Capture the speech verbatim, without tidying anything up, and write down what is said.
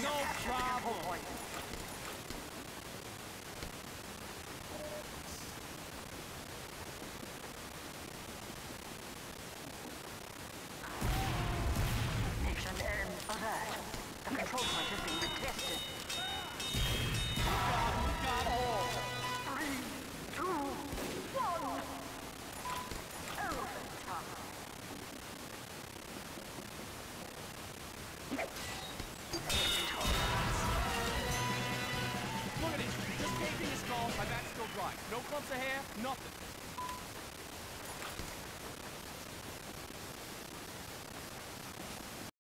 We No have captured the control problem. point. Mission N alert. The control point is being contested. Got all. Three, two, one. Elephant time. Look at it. Just taking this call. My back's still dry. No clumps of hair. Nothing.